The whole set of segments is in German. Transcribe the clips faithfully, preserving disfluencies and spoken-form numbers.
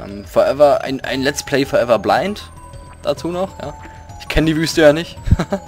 Ähm, Forever, ein, ein Let's Play Forever Blind. Dazu noch, ja. Ich kenne die Wüste ja nicht.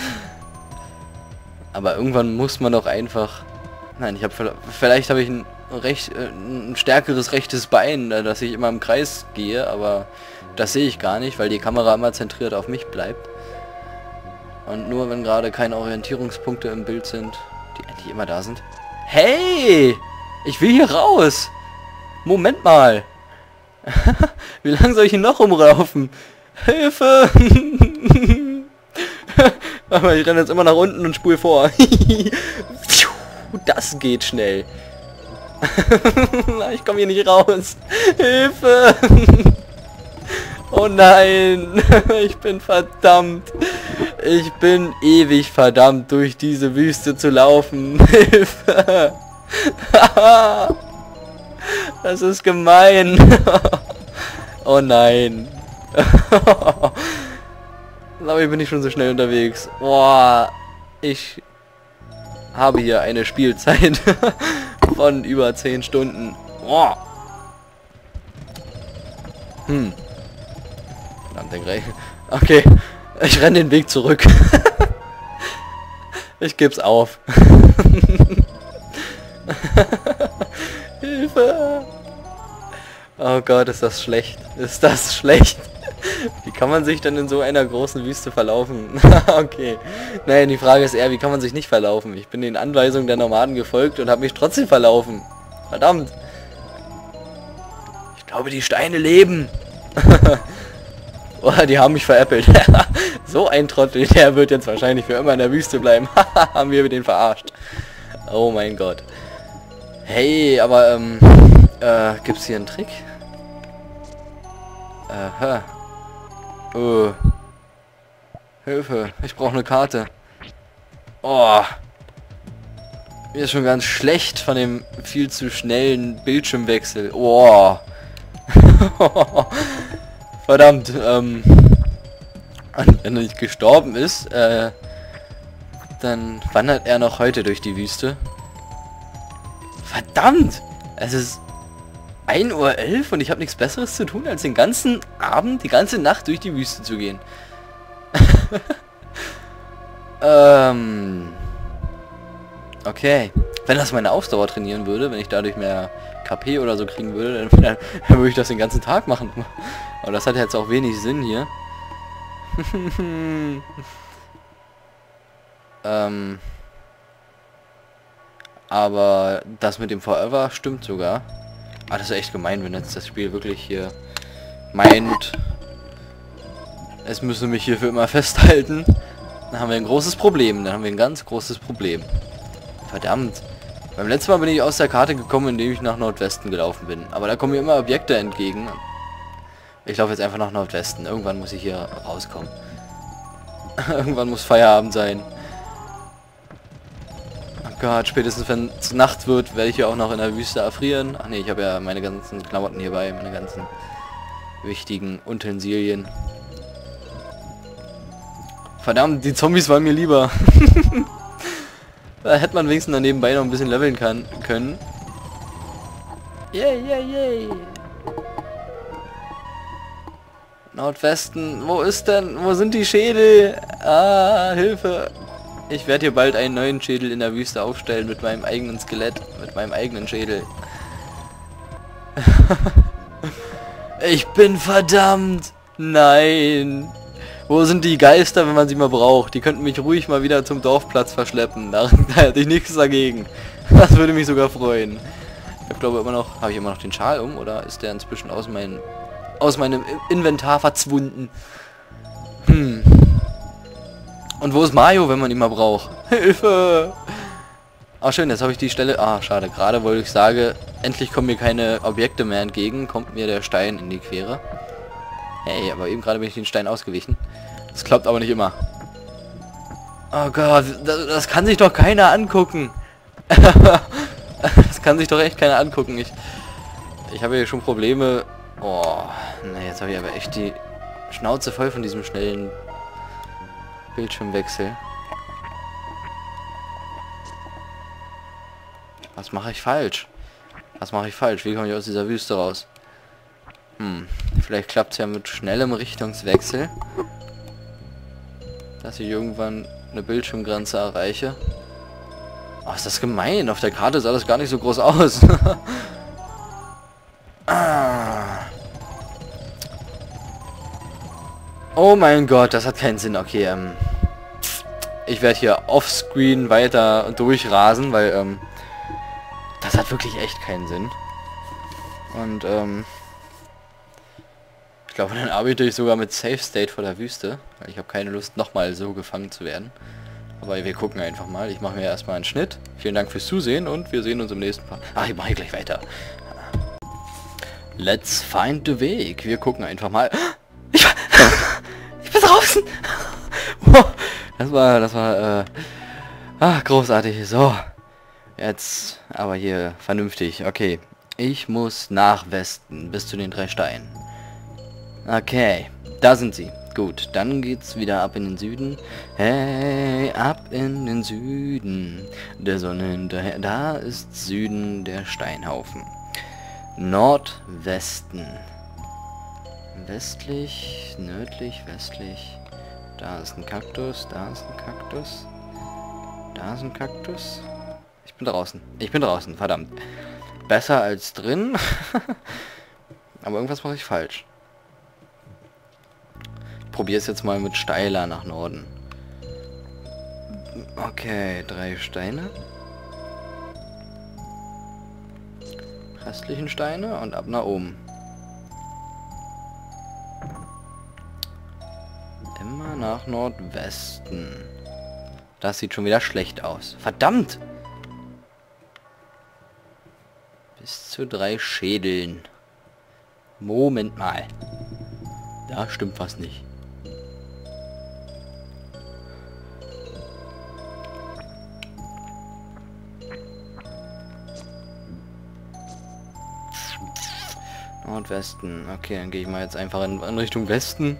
Aber irgendwann muss man doch einfach... Nein, ich habe vielleicht habe ich ein recht äh, ein stärkeres rechtes Bein, äh, dass ich immer im Kreis gehe, aber das sehe ich gar nicht, weil die Kamera immer zentriert auf mich bleibt. Und nur wenn gerade keine Orientierungspunkte im Bild sind, die eigentlich immer da sind. Hey! Ich will hier raus! Moment mal! Wie lange soll ich hier noch rumlaufen? Hilfe! Aber ich renne jetzt immer nach unten und spule vor. Das geht schnell. Ich komme hier nicht raus. Hilfe! Oh nein! Ich bin verdammt. Ich bin ewig verdammt, durch diese Wüste zu laufen. Hilfe! Das ist gemein. Oh nein. Aber ich bin nicht schon so schnell unterwegs. Boah, ich habe hier eine Spielzeit von über zehn Stunden. Boah. Hm. Verdammt, der Grey. Okay, ich renne den Weg zurück. Ich geb's auf. Hilfe! Oh Gott, ist das schlecht. Ist das schlecht? Wie kann man sich denn in so einer großen Wüste verlaufen? Okay. Nein, die Frage ist eher, wie kann man sich nicht verlaufen? Ich bin den Anweisungen der Nomaden gefolgt und habe mich trotzdem verlaufen. Verdammt. Ich glaube, die Steine leben. Oder die haben mich veräppelt. So ein Trottel, der wird jetzt wahrscheinlich für immer in der Wüste bleiben. Haben wir den verarscht. Oh mein Gott. Hey, aber ähm, äh, gibt's hier einen Trick? Aha. Oh. Hilfe, ich brauche eine Karte. Oh. Mir ist schon ganz schlecht von dem viel zu schnellen Bildschirmwechsel. Oh. Verdammt, ähm. Und wenn er nicht gestorben ist, äh, dann wandert er noch heute durch die Wüste. Verdammt! Es ist ein Uhr elf und ich habe nichts Besseres zu tun, als den ganzen Abend, die ganze Nacht durch die Wüste zu gehen. ähm. Okay. Wenn das meine Ausdauer trainieren würde, wenn ich dadurch mehr K P oder so kriegen würde, dann, dann, dann würde ich das den ganzen Tag machen. Aber das hat jetzt auch wenig Sinn hier. ähm. Aber das mit dem Forever stimmt sogar. Ah, das ist echt gemein, wenn jetzt das Spiel wirklich hier meint, es müsse mich hier für immer festhalten. Dann haben wir ein großes Problem. Dann haben wir ein ganz großes Problem. Verdammt. Beim letzten Mal bin ich aus der Karte gekommen, indem ich nach Nordwesten gelaufen bin. Aber da kommen mir immer Objekte entgegen. Ich laufe jetzt einfach nach Nordwesten. Irgendwann muss ich hier rauskommen. Irgendwann muss Feierabend sein. Oh Gott, spätestens wenn es Nacht wird, werde ich hier auch noch in der Wüste erfrieren. Ach nee, ich habe ja meine ganzen Klamotten hierbei, meine ganzen wichtigen Utensilien. Verdammt, die Zombies waren mir lieber. Da hätte man wenigstens dann nebenbei noch ein bisschen leveln kann, können. Yay, yay, yay. Nordwesten, wo ist denn, wo sind die Schädel? Ah, Hilfe. Ich werde hier bald einen neuen Schädel in der Wüste aufstellen mit meinem eigenen Skelett, mit meinem eigenen Schädel. Ich bin verdammt. Nein. Wo sind die Geister, wenn man sie mal braucht? Die könnten mich ruhig mal wieder zum Dorfplatz verschleppen. Da, da hätte ich nichts dagegen. Das würde mich sogar freuen. Ich glaube immer noch, habe ich immer noch den Schal um oder ist der inzwischen aus, mein, aus meinem Inventar verzwunden? Hm. Und wo ist Mario, wenn man ihn mal braucht? Hilfe! Ah, schön, jetzt habe ich die Stelle... Ah, schade. Gerade wollte ich sagen, endlich kommen mir keine Objekte mehr entgegen. Kommt mir der Stein in die Quere. Hey, aber eben gerade bin ich den Stein ausgewichen. Das klappt aber nicht immer. Oh Gott, das, das kann sich doch keiner angucken. Das kann sich doch echt keiner angucken. Ich, ich habe hier schon Probleme. Oh, ne, jetzt habe ich aber echt die Schnauze voll von diesem schnellen Bildschirmwechsel. Was mache ich falsch? Was mache ich falsch? Wie komme ich aus dieser Wüste raus? Hm, vielleicht klappt es ja mit schnellem Richtungswechsel, dass ich irgendwann eine Bildschirmgrenze erreiche. Oh, ist das gemein. Auf der Karte sah das gar nicht so groß aus. ah. Oh mein Gott, das hat keinen Sinn. Okay, ähm, ich werde hier offscreen weiter durchrasen, weil ähm, das hat wirklich echt keinen Sinn. Und ähm, ich glaube, dann arbeite ich sogar mit Safe State vor der Wüste, weil ich habe keine Lust, nochmal so gefangen zu werden. Aber wir gucken einfach mal. Ich mache mir erstmal einen Schnitt. Vielen Dank fürs Zusehen und wir sehen uns im nächsten Part. Ach, ich mache gleich weiter. Let's find the Weg. Wir gucken einfach mal. Ich, ich bin draußen. Das war, das war, äh, ach, großartig. So, jetzt aber hier vernünftig. Okay, ich muss nach Westen bis zu den drei Steinen. Okay, da sind sie. Gut, dann geht's wieder ab in den Süden. Hey, ab in den Süden. Der Sonne hinterher. Da ist Süden der Steinhaufen. Nordwesten. Westlich, nördlich, westlich. Da ist ein Kaktus, da ist ein Kaktus. Da ist ein Kaktus. Ich bin draußen. Ich bin draußen, verdammt. Besser als drin. Aber irgendwas mache ich falsch. Probiere es jetzt mal mit steiler nach Norden. Okay, drei Steine. Restlichen Steine und ab nach oben. Immer nach Nordwesten. Das sieht schon wieder schlecht aus. Verdammt! Bis zu drei Schädeln. Moment mal. Da stimmt was nicht. Nordwesten. Okay, dann gehe ich mal jetzt einfach in, in Richtung Westen.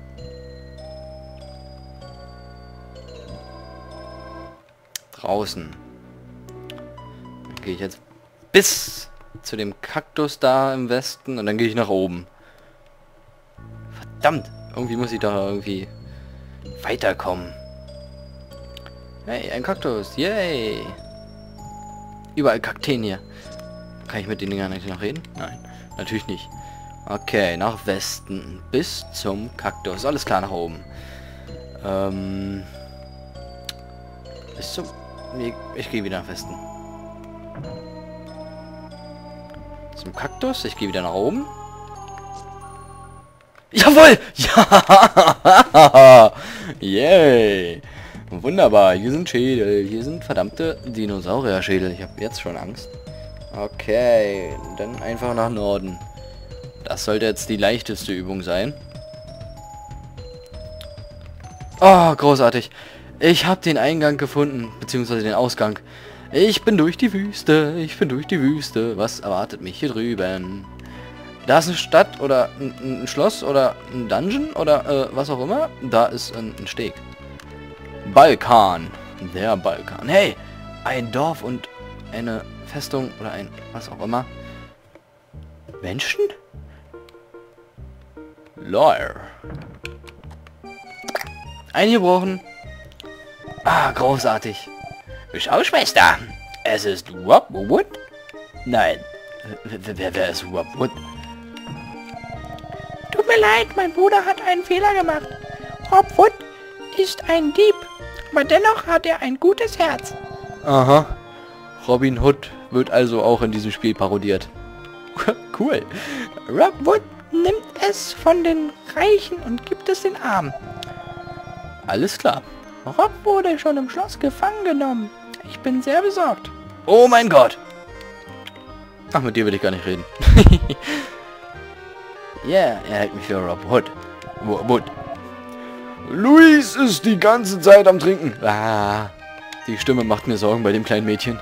Draußen. Dann gehe ich jetzt bis zu dem Kaktus da im Westen und dann gehe ich nach oben. Verdammt! Irgendwie muss ich da irgendwie weiterkommen. Hey, ein Kaktus! Yay! Überall Kakteen hier. Kann ich mit den Dingern eigentlich noch reden? Nein. Natürlich nicht. Okay, nach Westen. Bis zum Kaktus. Alles klar, nach oben. Ähm... Bis zum... Nee, ich gehe wieder nach Westen. Zum Kaktus. Ich gehe wieder nach oben. Jawohl! Ja! Yay! Wunderbar. Hier sind Schädel. Hier sind verdammte Dinosaurier-Schädel. Ich habe jetzt schon Angst. Okay, dann einfach nach Norden. Das sollte jetzt die leichteste Übung sein. Oh, großartig. Ich habe den Eingang gefunden, beziehungsweise den Ausgang. Ich bin durch die Wüste, ich bin durch die Wüste. Was erwartet mich hier drüben? Da ist eine Stadt oder ein, ein Schloss oder ein Dungeon oder äh, was auch immer. Da ist ein, ein Steg. Balkan. Der Balkan. Hey, ein Dorf und eine Festung oder ein was auch immer. Menschen? Lawyer. Eingebrochen. Ah, großartig. Schau, Schwester. Es ist Rob Wood? Nein. Wer, wer, wer ist Rob Wood? Tut mir leid, mein Bruder hat einen Fehler gemacht. Rob Wood ist ein Dieb, aber dennoch hat er ein gutes Herz. Aha. Robin Hood wird also auch in diesem Spiel parodiert. Cool. Rob Wood nimmt es von den Reichen und gibt es den Armen. Alles klar. Rob wurde schon im Schloss gefangen genommen. Ich bin sehr besorgt. Oh mein Gott. Ach, mit dir will ich gar nicht reden. Ja, yeah, er hält mich für Rob Hood. Wood. Luis ist die ganze Zeit am Trinken. Ah, die Stimme macht mir Sorgen bei dem kleinen Mädchen.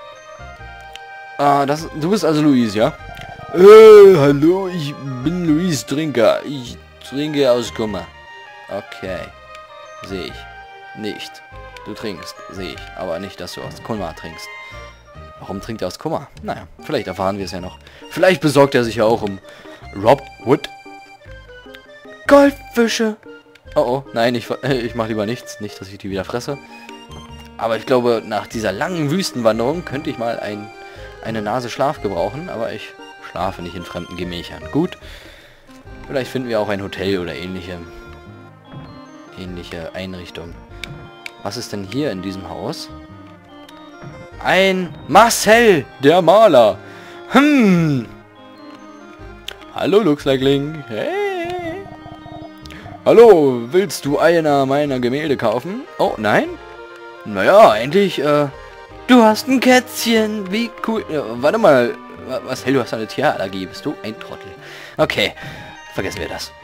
Ah, das, du bist also Luis, ja? Äh, hallo, ich bin Luis Trinker. Ich trinke aus Kummer. Okay. Sehe ich. Nicht. Du trinkst, sehe ich. Aber nicht, dass du aus Kummer trinkst. Warum trinkt er aus Kummer? Naja, vielleicht erfahren wir es ja noch. Vielleicht besorgt er sich ja auch um, Rob Wood. Goldfische. Oh oh, nein, ich, ich mache lieber nichts. Nicht, dass ich die wieder fresse. Aber ich glaube, nach dieser langen Wüstenwanderung könnte ich mal ein, eine Nase Schlaf gebrauchen. Aber ich schlafe nicht in fremden Gemächern. Gut. Vielleicht finden wir auch ein Hotel oder ähnliche, ähnliche Einrichtung. Was ist denn hier in diesem Haus? Ein Marcel, der Maler. Hm. Hallo, Luchsleigling. Hey. Hallo, willst du einer meiner Gemälde kaufen? Oh, nein? Naja, eigentlich, äh... Du hast ein Kätzchen. Wie cool. Ja, warte mal. Marcel, du hast eine Tierallergie. Bist du ein Trottel? Okay, vergessen wir das.